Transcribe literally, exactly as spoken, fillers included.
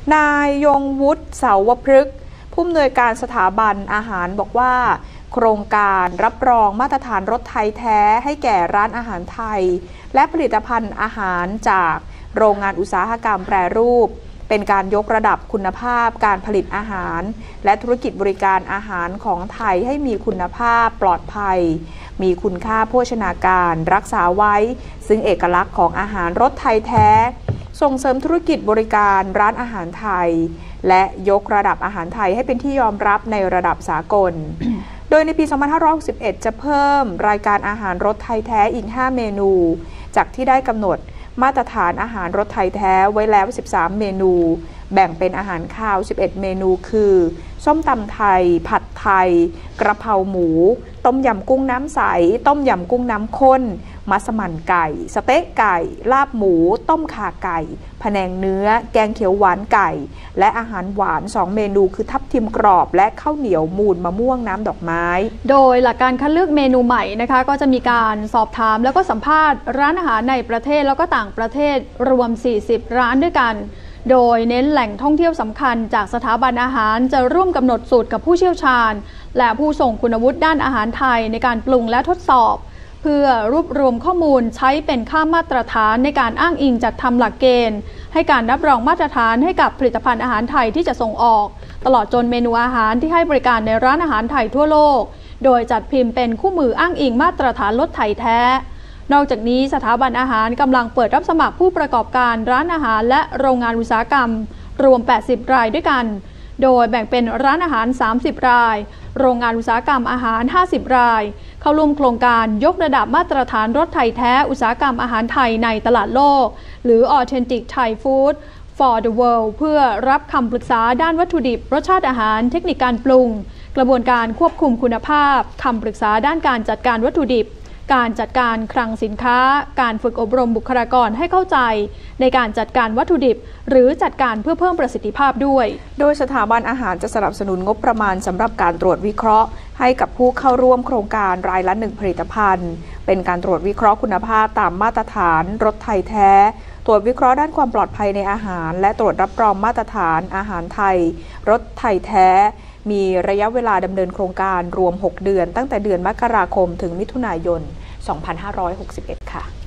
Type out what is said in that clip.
นายยงวุฒิเสาวพฤกษ์ผู้อำนวยการสถาบันอาหารบอกว่าโครงการรับรองมาตรฐานรสไทยแท้ให้แก่ร้านอาหารไทยและผลิตภัณฑ์อาหารจากโรงงานอุตสาหกรรมแปรรูปเป็นการยกระดับคุณภาพการผลิตอาหารและธุรกิจบริการอาหารของไทยให้มีคุณภาพปลอดภัยมีคุณค่าโภชนาการรักษาไว้ซึ่งเอกลักษณ์ของอาหารรสไทยแท้ส่งเสริมธุรกิจบริการร้านอาหารไทยและยกระดับอาหารไทยให้เป็นที่ยอมรับในระดับสากล โดยในปี สองพันห้าร้อยหกสิบเอ็ด จะเพิ่มรายการอาหารรสไทยแท้อีก ห้า เมนูจากที่ได้กำหนดมาตรฐานอาหารรสไทยแท้ไว้แล้ว สิบสาม เมนูแบ่งเป็นอาหารข้าว สิบเอ็ด เมนูคือส้มตำไทยผัดไทยกระเพราหมูต้มยำกุ้งน้ำใสต้มยำกุ้งน้ำข้นมัสมั่นไก่สเต๊ะไก่ลาบหมูต้มข่าไก่พะแนงเนื้อแกงเขียวหวานไก่และอาหารหวานสองเมนูคือทับทิมกรอบและข้าวเหนียวมูนมะม่วงน้ำดอกไม้โดยหลักการคัดเลือกเมนูใหม่นะคะก็จะมีการสอบถามแล้วก็สัมภาษณ์ร้านอาหารในประเทศแล้วก็ต่างประเทศรวมสี่สิบร้านด้วยกันโดยเน้นแหล่งท่องเที่ยวสำคัญจากสถาบันอาหารจะร่วมกำหนดสูตรกับผู้เชี่ยวชาญและผู้ส่งคุณวุฒิด้านอาหารไทยในการปรุงและทดสอบเพื่อรวบรวมข้อมูลใช้เป็นค่ามาตรฐานในการอ้างอิงจัดทำหลักเกณฑ์ให้การรับรองมาตรฐานให้กับผลิตภัณฑ์อาหารไทยที่จะส่งออกตลอดจนเมนูอาหารที่ให้บริการในร้านอาหารไทยทั่วโลกโดยจัดพิมพ์เป็นคู่มืออ้างอิงมาตรฐานรสไทยแท้นอกจากนี้สถาบันอาหารกำลังเปิดรับสมัครผู้ประกอบการร้านอาหารและโรงงานอุตสาหกรรมรวมแปดสิบรายด้วยกันโดยแบ่งเป็นร้านอาหารสามสิบรายโรงงานอุตสาหกรรมอาหารห้าสิบรายเข้าร่วมโครงการยกระดับมาตรฐานรสไทยแท้อุตสาหกรรมอาหารไทยในตลาดโลกหรือ Authentic Thai Food for the World เพื่อรับคำปรึกษาด้านวัตถุดิบรสชาติอาหารเทคนิคการปรุงกระบวนการควบคุมคุณภาพคำปรึกษาด้านการจัดการวัตถุดิบการจัดการคลังสินค้าการฝึกอบรมบุคลากรให้เข้าใจในการจัดการวัตถุดิบหรือจัดการเพื่อเพิ่มประสิทธิภาพด้วยโดยสถาบันอาหารจะสนับสนุนงบประมาณสำหรับการตรวจวิเคราะห์ให้กับผู้เข้าร่วมโครงการรายละหนึ่งผลิตภัณฑ์เป็นการตรวจวิเคราะห์คุณภาพตามมาตรฐานรสไทยแท้ตรวจวิเคราะห์ด้านความปลอดภัยในอาหารและตรวจรับรองมาตรฐานอาหารไทยรสไทยแท้มีระยะเวลาดำเนินโครงการรวมหกเดือนตั้งแต่เดือนมกราคมถึงมิถุนายนสองพันห้าร้อยหกสิบเอ็ด ค่ะ